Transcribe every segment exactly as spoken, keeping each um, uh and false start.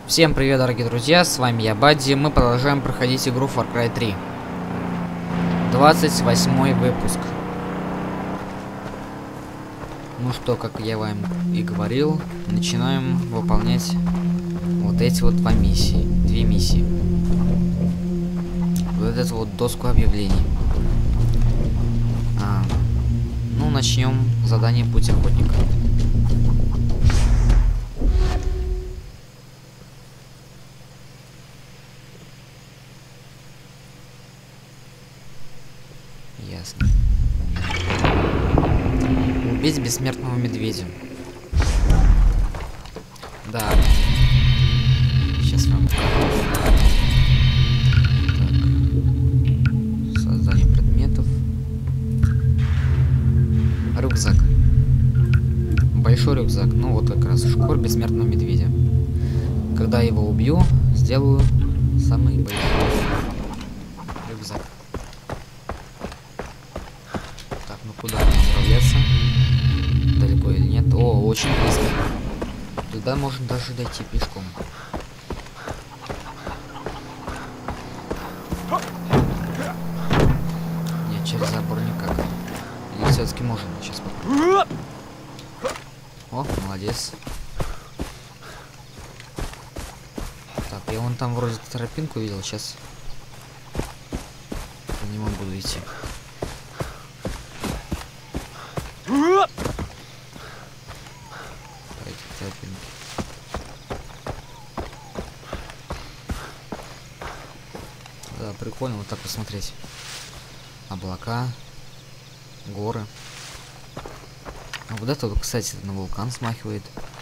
Всем привет, дорогие друзья, с вами я, Бадди. Мы продолжаем проходить игру Far Cry три. двадцать восьмой выпуск. Ну что, как я вам и говорил, начинаем выполнять вот эти вот два миссии. Две миссии. Вот эту вот доску объявлений. А, ну, начнем задание «Путь охотника». Ясно. Убить бессмертного медведя. Да. Сейчас вам покажу. Так. Создание предметов. Рюкзак. Большой рюкзак. Ну вот как раз шкура бессмертного медведя. Когда его убью, сделаю самый большой рюкзак. Так, ну куда направляться? Далеко или нет? О, очень близко. Туда можно даже дойти пешком. Нет, через забор никак. Или все-таки можно сейчас попробовать. О, молодец. Так, я вон там вроде тропинку видел, сейчас по нему буду идти. Да, прикольно вот так посмотреть. Облака, горы. А вот это, кстати, на вулкан смахивает.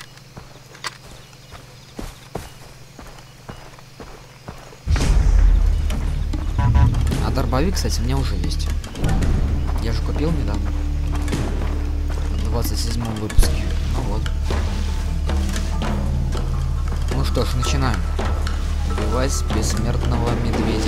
А дробовик, кстати, у меня уже есть. Я же купил недавно. В двадцать седьмом выпуске. Ну вот. Ну что ж, начинаем. Убивать бессмертного медведя.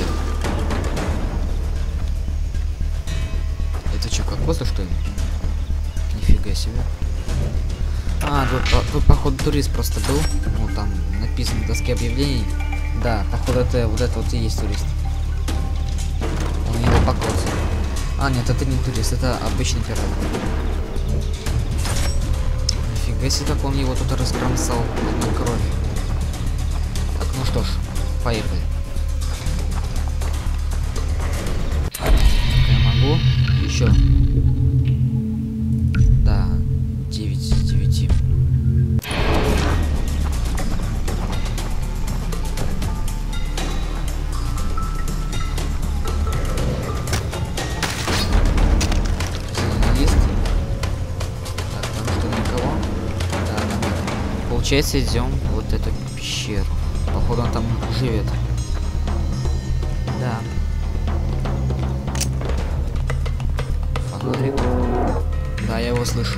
Это что, кокосы, что ли? Нифига себе. А, тут, по, тут походу турист просто был. Ну, там написано в доске объявлений. Да, походу это вот это вот и есть турист. Он его покоцал. А, нет, это не турист, это обычный пират. Нифига себе, как он его тут раскромсал на кровь. Так, ну что ж, поехали. Так, я могу еще. Да, девять из девяти. Лист. Так, там что, никого? Да, там. Получается, идем в вот эту пещеру. Походу он там живет. Да. Фонарик. Да, я его слышу.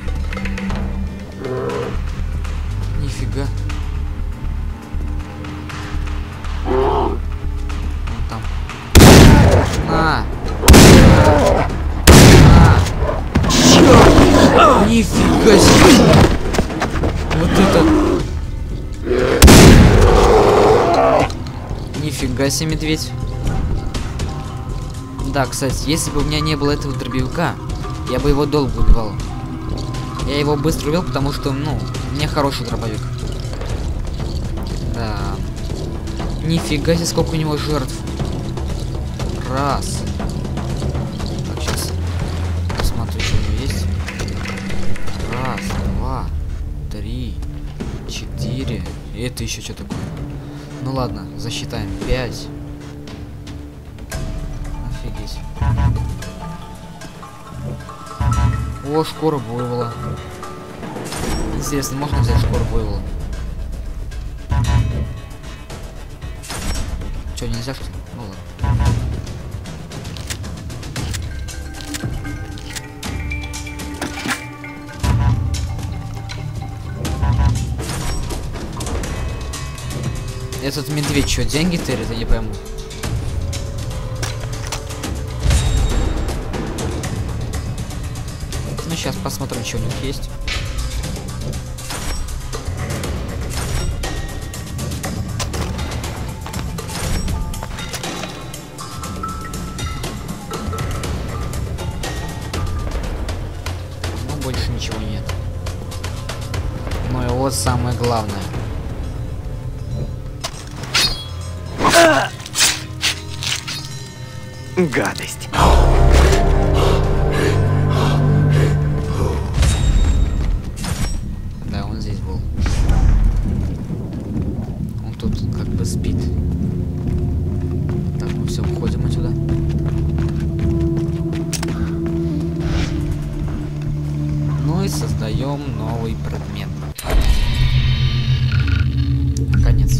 Нифига. Он там. На! На! Чёрт! Нифига себе! Вот это... Нифига себе, медведь. Да, кстати, если бы у меня не было этого дробовика, я бы его долго убивал. Я его быстро убил, потому что, ну, у меня хороший дробовик. Да. Нифига себе, сколько у него жертв. Раз. Так, сейчас посмотрю, что у него есть. Раз, два, три, четыре. И это еще что такое? Ну ладно, засчитаем. Пять. Офигеть. О, шкура буйвола. Интересно, можно взять шкуру буйвола? Че, нельзя, что ли? Ну ладно. Этот медведь что, деньги тырит, я не пойму. Ну, сейчас посмотрим, что у них есть. вот самое главное. Гадость. Да, он здесь был. Он тут как бы спит. Так, мы все, уходим отсюда. Ну и создаем новый предмет. Наконец.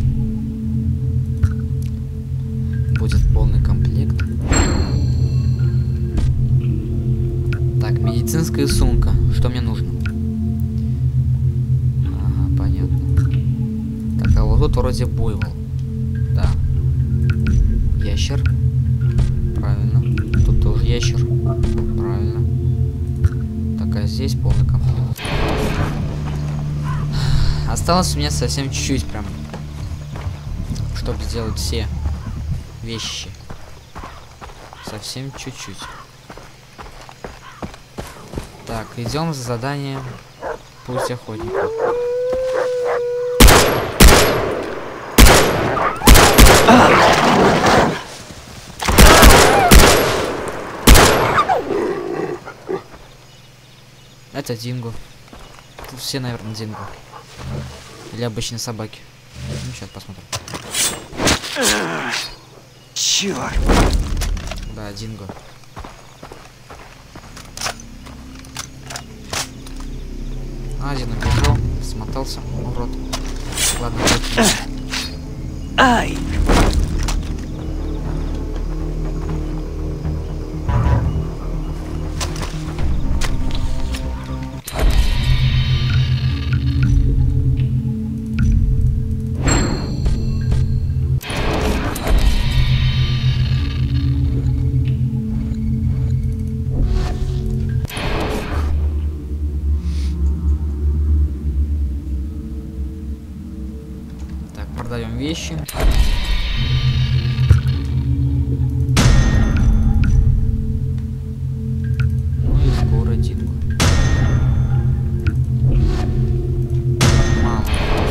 Будет полный комплект. Так, медицинская сумка. Что мне нужно? Ага, понятно. Так, а вот тут вроде буйвол. Да. Ящер. Правильно. Тут тоже ящер. Правильно. Так, а здесь полный комплект. Осталось у меня совсем чуть-чуть прям, чтобы сделать все вещи. Совсем чуть-чуть. Так, идем за заданием путь охотника. Это динго. Тут все, наверное, динго. Или обычные собаки. Ну, сейчас посмотрим. Черт. Да, динго. Один убежал, смотался, урод. Ладно, ай! продаем вещи. Ну и скоро динго. Мало.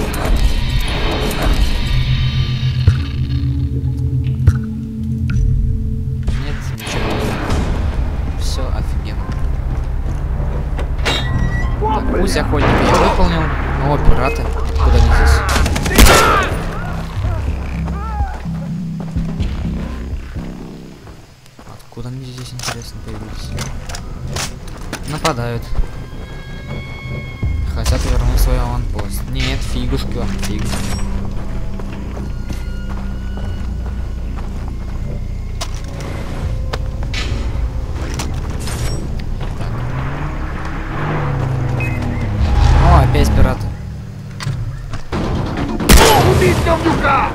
Нет, ничего не надо. Все офигенно. Так, пусть охотника я выполнил. О, пираты. Куда они здесь? Откуда они здесь, интересно, появились? Нападают. Хотят вернуть свой аванпост. Нет, фигушки вам, фигушки. Так. О, опять пираты. Убить говнюка!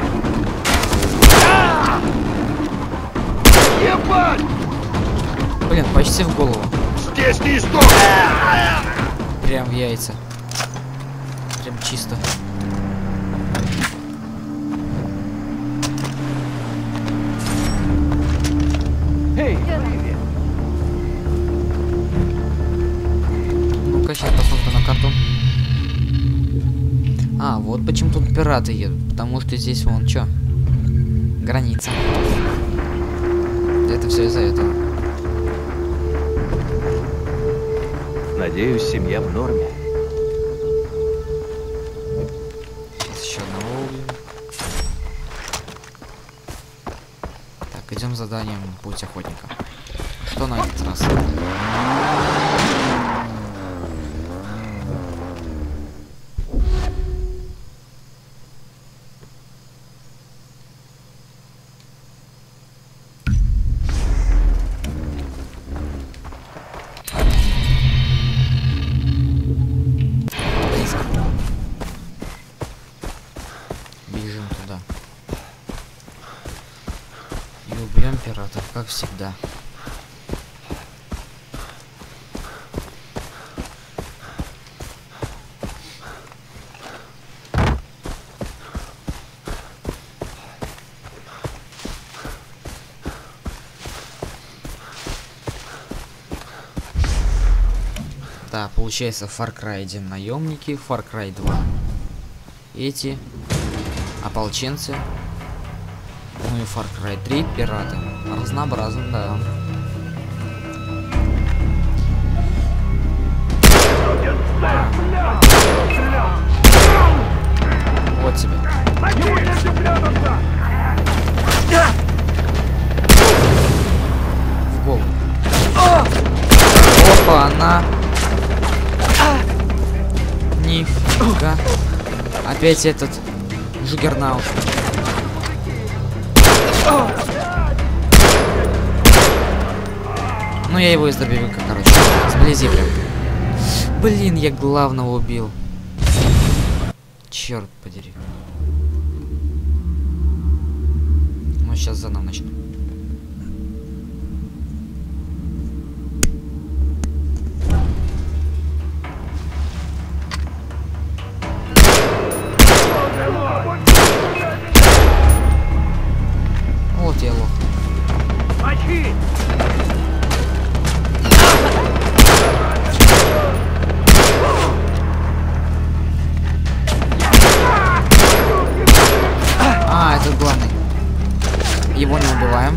Ебать! Блин, почти в голову. Здесь не исток! Прям в яйца. Прям чисто. Эй! Ну-ка, сейчас посмотрим на карту. А, вот почему тут пираты едут. Потому что здесь вон что? Граница. Это все из-за этого. Надеюсь, семья в норме. Сейчас еще одного убьем. Так, идем заданием путь охотника. Что на этот раз? Бежим туда. И убьем пиратов, как всегда. Да, получается, Far Cry один наемники, Far Cry два эти ополченцы. Ну и Far Cry три, пираты. Разнообразно, да. Вот тебе. В голову. Опа, она. Нифига. Опять этот Джуггернаут. Ну я его из дробовика, короче. Сблизи прям. Блин, я главного убил. Черт подери. Ну сейчас заново начну. Вот я лох. А, это главный. Его не убиваем.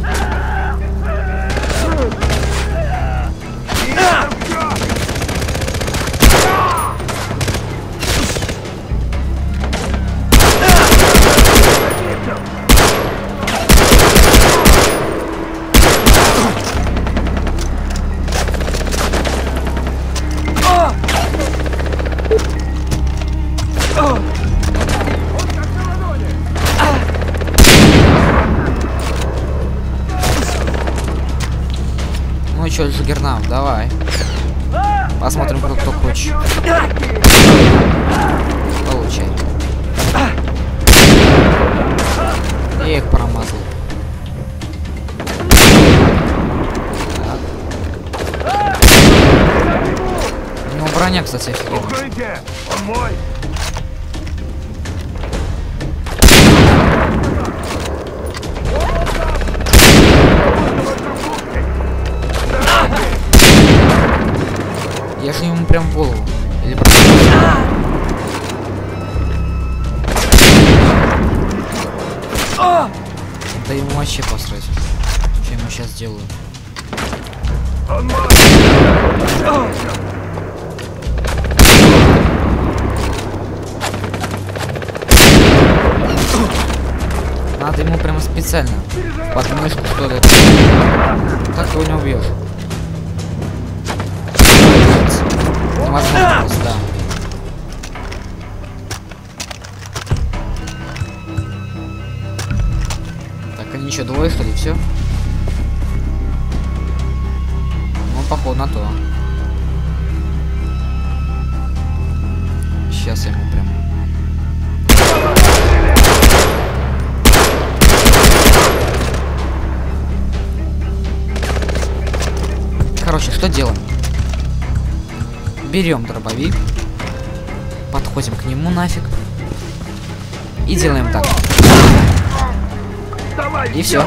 Ну чё, Джуггернаут, давай. Посмотрим, кто, кто круче. Получай. Я их промазал. Так. Ну, броня, кстати, офигенная. Он мой! Я же ему прям в голову. Или просто... Да ему вообще посрать. Что я ему сейчас сделаю? Надо ему прямо специально в подмышку, что ли. Так его не убьешь. Невозможно просто, да. Так, они еще двое, что ли, все? Ну, походу на то. Сейчас я ему прям... Короче, что делаем? Берем дробовик, подходим к нему нафиг и делаем так. Давай, и все.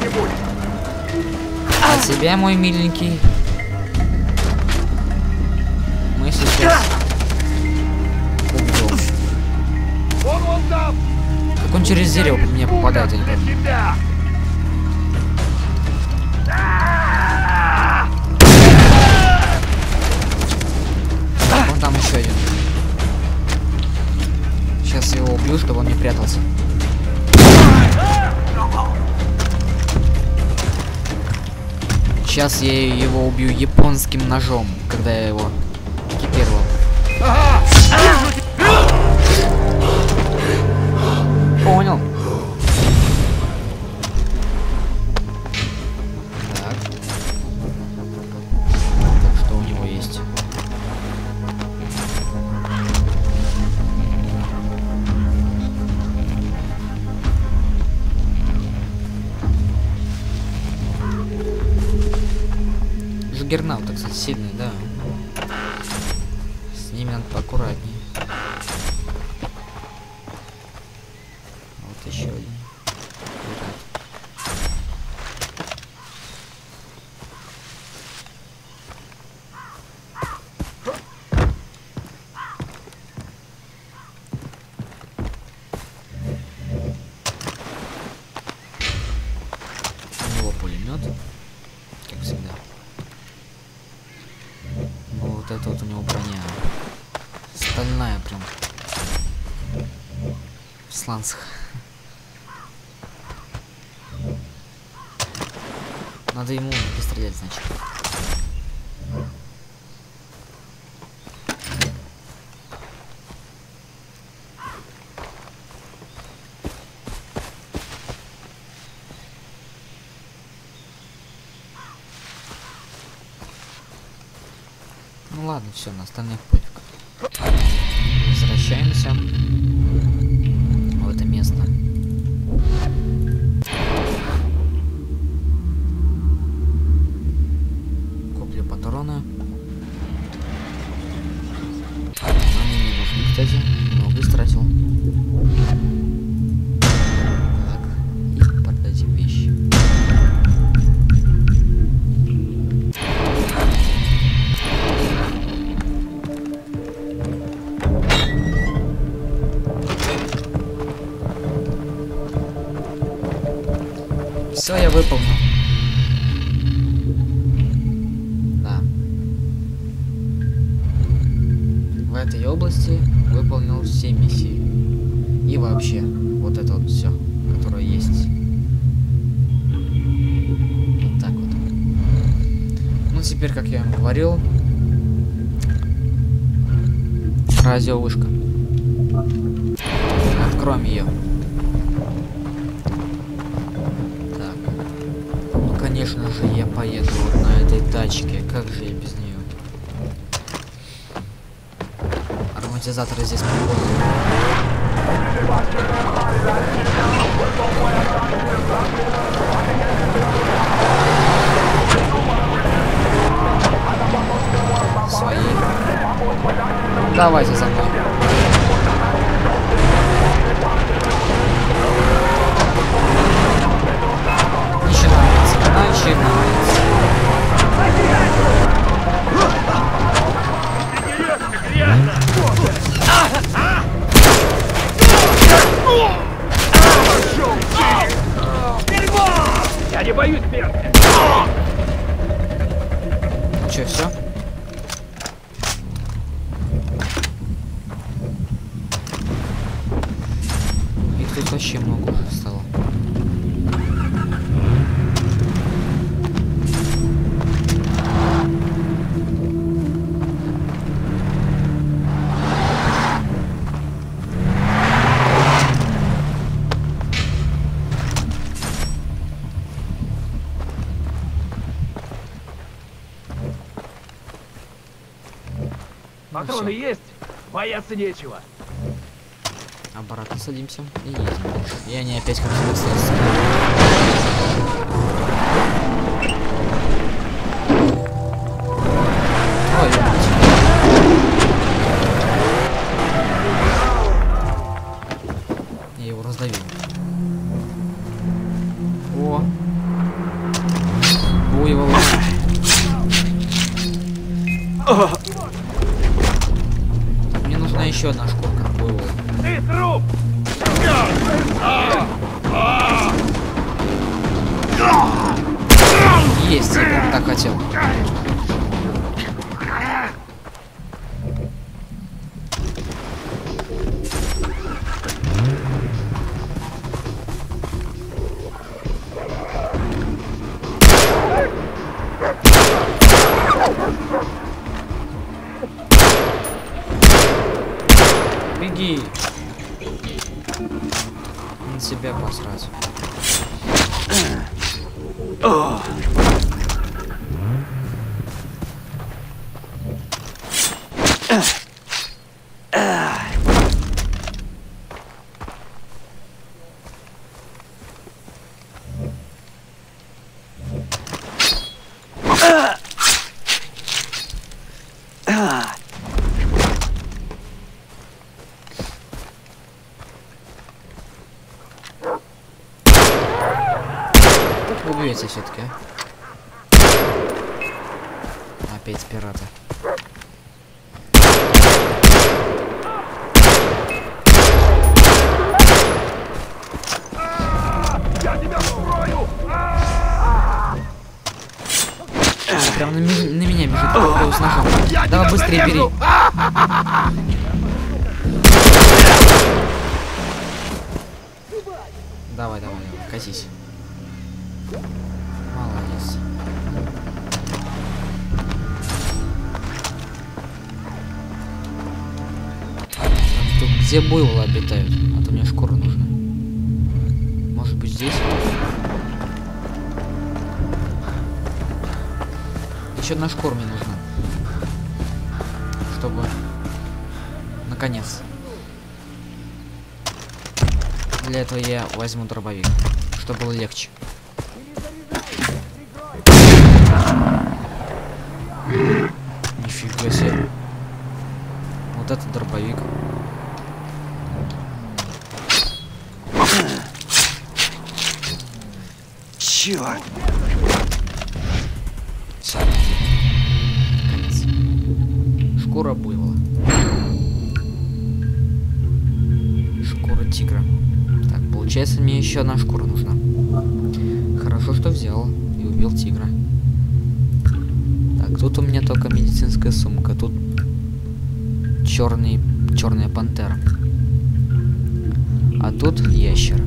А тебя, мой миленький, мы сейчас убьем. Как он через дерево по мне попадает, я не помню. Вон там еще один. Сейчас я его убью, чтобы он не прятался. Сейчас я его убью японским ножом, когда я его экипировал. Понял. Так. Так, что у него есть? Джуггернаут, кстати, сильный, да. С ними надо поаккуратнее. Вот еще один. стальная прям. В сланцах. Надо ему пострелять, значит. Ну ладно, все, на остальных пофиг. Возвращаемся в это место. Куплю патроны. Они не нужны, кстати. Много истратил. Так, и продадим вещи. Все, я выполнил. Да. В этой области выполнил все миссии. И вообще, вот это вот все, которое есть. Вот так вот. Ну, теперь, как я вам говорил, радиовышка. Откроем ее. Конечно же, я поеду вот на этой тачке. Как же я без нее? Ароматизаторы здесь прикольные. Свои. Давайте за мной. Начинается. Я не боюсь смерти. Че, все? Их тут вообще много уже стало. Патроны есть? Бояться нечего. Обратно садимся и едем дальше. И они опять как всегда. Ой, я его раздавил. О! О, его Мне нужна еще одна шкурка. О. Ты труп! Есть, я так хотел. Беги. На себя посрать. Убьете все-таки, а? Опять пираты. Я тебя устрою! Прям на, на меня бежит с ножом. Давай быстрее бери. Давай, давай, давай, катись. Молодец. Так, тут где буйволы обитают? А то мне шкура нужна. Может быть здесь? Еще одна шкура мне нужна. Чтобы... Наконец. Для этого я возьму дробовик, чтобы было легче. Нифига себе. Вот это дробовик. Черт! Все. Конец. Шкура буйвола. Шкура тигра. Так, получается, мне еще одна шкура нужна. Хорошо, что взял и убил тигра. Так, тут у меня только медицинская сумка. Тут черный, черная пантера. А тут ящер.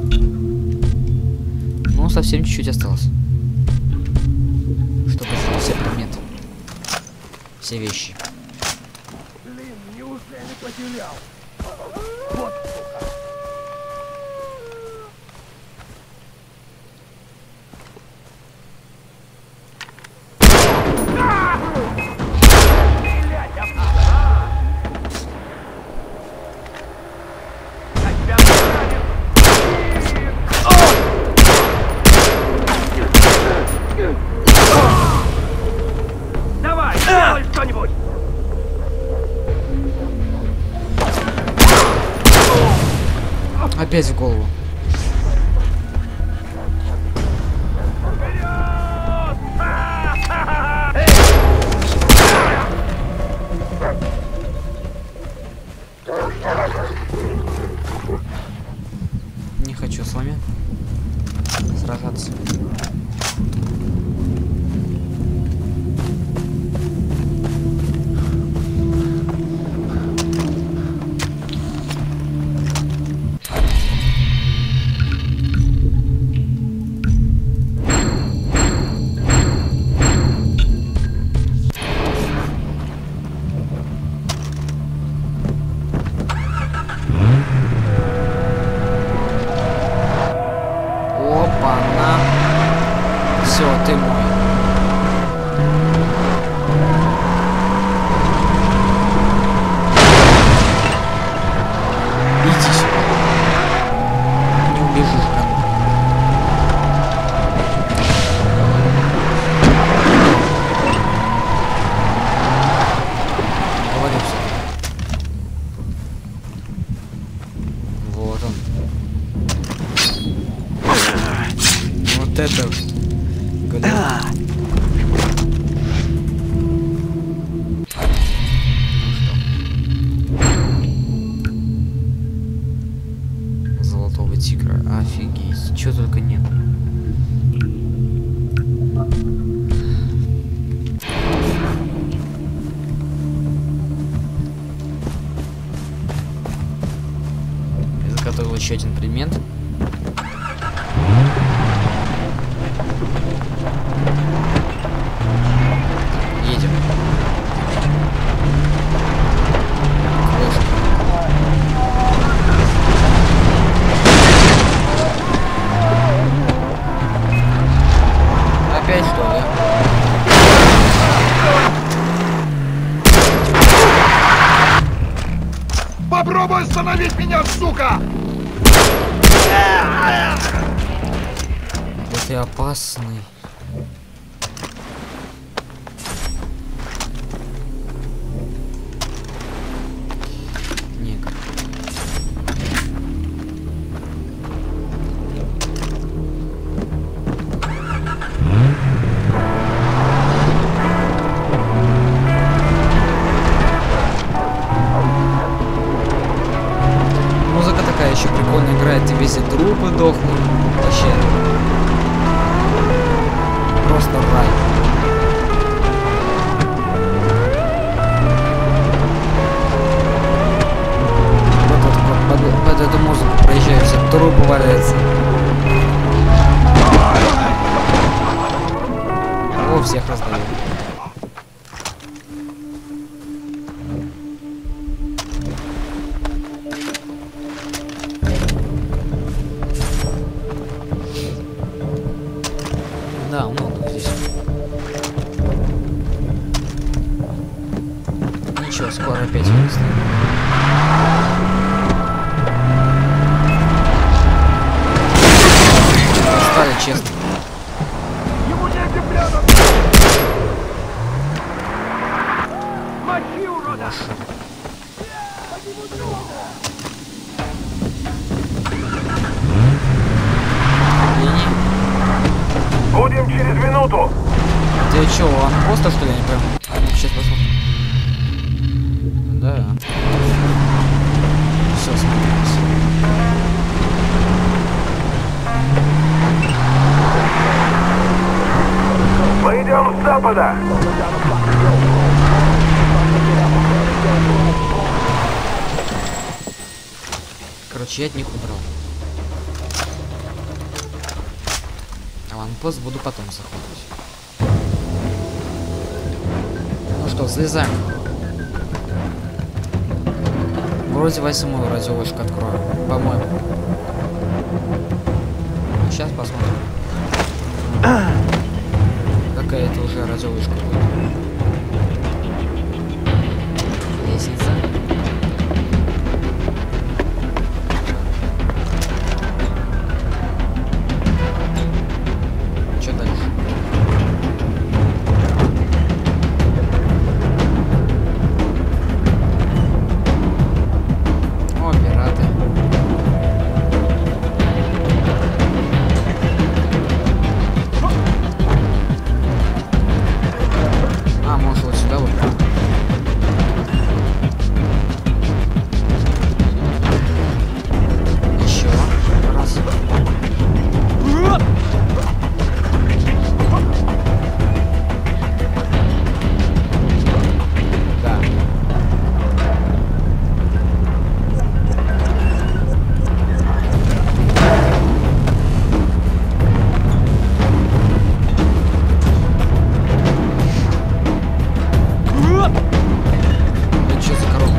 Ну, совсем чуть-чуть осталось. Чтобы сделать все предметы. Все вещи. Блин, неужели потерял? Вот сука. Стрелять, опасно. Я тебя оставлю. Давай, делай что-нибудь! Опять в голову. Не хочу с вами сражаться. Опа-на. Все, ты мой. Иди сюда. Не убежишь, как бы. Говорю все. Вот он. Вот это голем. Золотого тигра. Офигеть. Чего только нет. Я заготовил еще один предмет. Едем. Опять что ли? Попробуй остановить меня, сука! Да ты опасный. Негр. Музыка такая еще прикольно играет, тебе все трупы дохнут. Вообще. Просто рай. Вот, вот, вот, под, под эту музыку проезжают, все трупы валяются. всех раздаю. Да, много здесь. Ничего, скоро опять вырастет. Стали, честно. Ему негде прятаться! Мочи, урода! Будем через минуту! Ты чё, он просто что ли, я не пойму? Сейчас посмотрим. Да. Все, смотримся. Мы идем с запада! Короче, я от них убрал. Аванпост буду потом захватывать. Ну что, слезаем. Вроде восьмую радиовышку открою, по-моему. Сейчас посмотрим. Какая-то уже радиовышка будет. Лестница. Что дальше? О, пираты. А, может вот сюда вот. Еще раз. Да. Это что за коробка?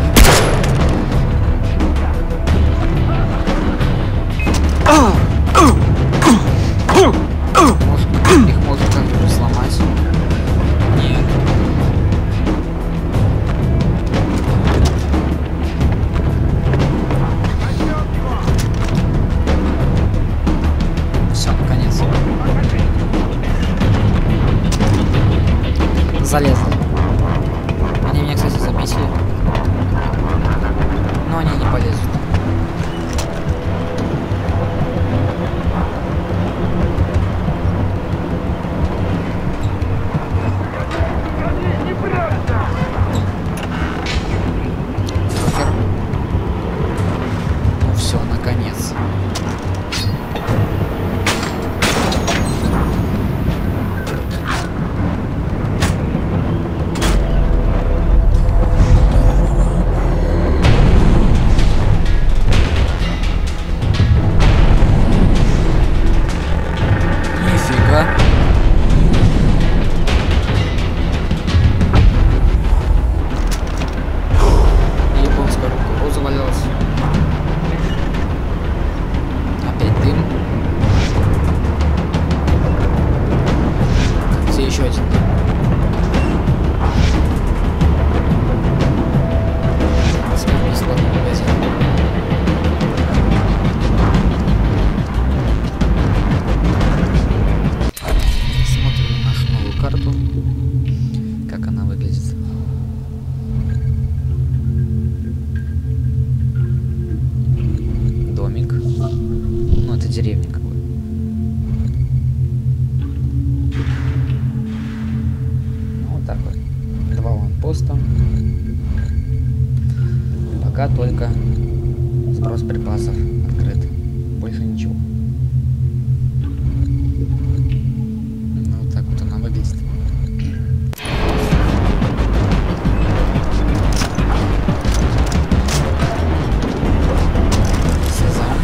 Может, их можно как-то сломать? Нет. Все, наконец. Залезли. Они меня, кстати, заметили. Но они не полезут. Не прячься! Супер. Ну все, наконец. Нифига. Японская рука завалялась. Опять дым. Где еще один дым? Посмотрим бесплатный магазин. Смотрим нашу новую карту. Как она выглядит. Домик. Ну, это деревня как бы. Вот так вот. Два ванпоста. Пока только сброс припасов открыт. Больше ничего. Ну, вот так вот она выглядит. Слезаем.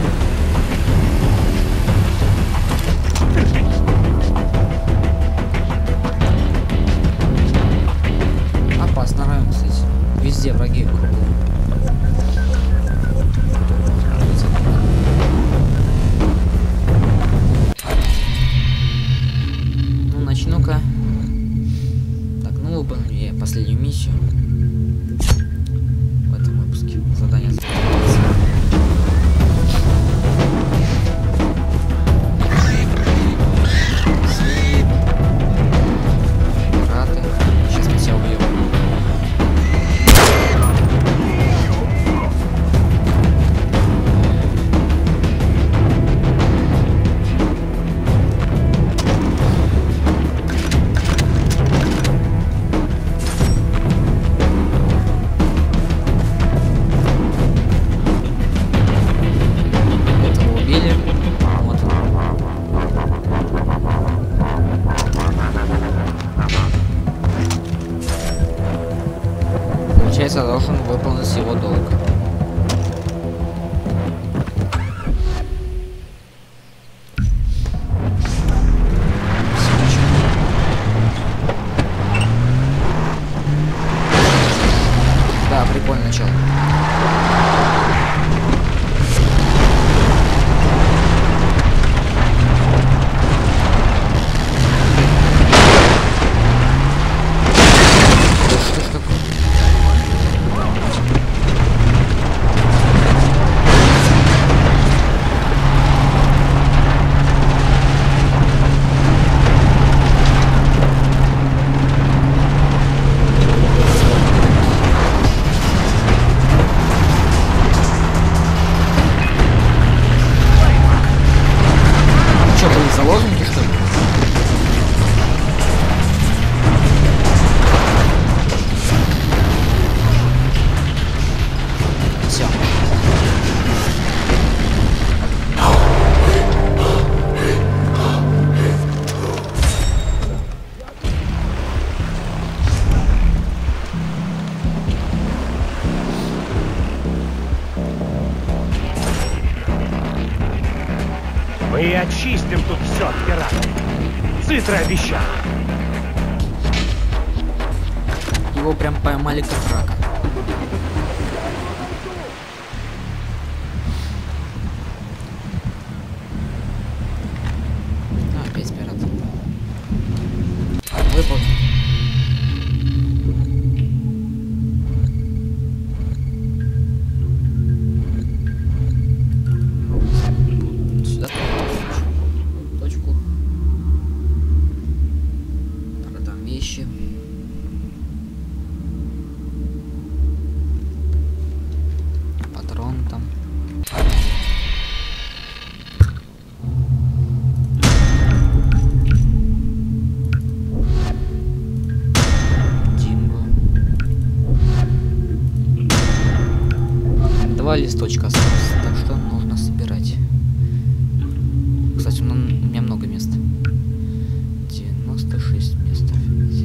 заложники, что ли? Все. Мы очистим тут все от пиратов. Цитра обещал. Его прям поймали как рака. А, опять пират. Выпал. Сюда точку. Продам вещи. Патрон там. Димба. Два листочка осталось, так что нужно собирать. Кстати, у меня много места. девяносто шесть мест. Офигеть.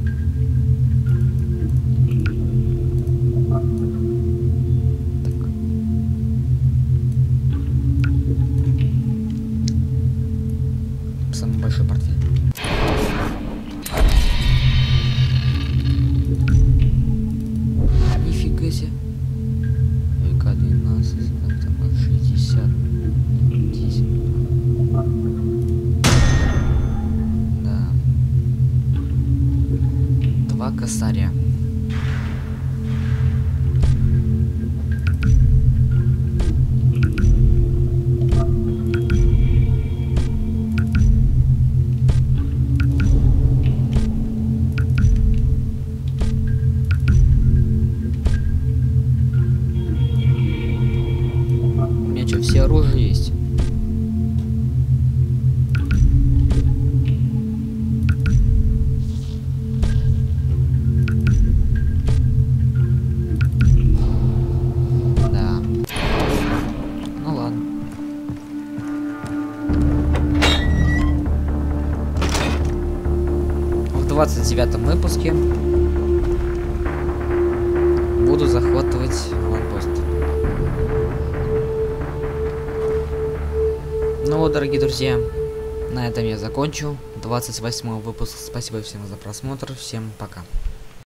Самый большой портфель. Нифига себе. ВК двенадцать, шестьдесят, десять. Да. Два косаря. У меня что, все оружие есть? Да. Ну ладно. В двадцать девятом выпуске буду захватывать аванпост. Ну вот, дорогие друзья, на этом я закончу. двадцать восьмой выпуск. Спасибо всем за просмотр. Всем пока.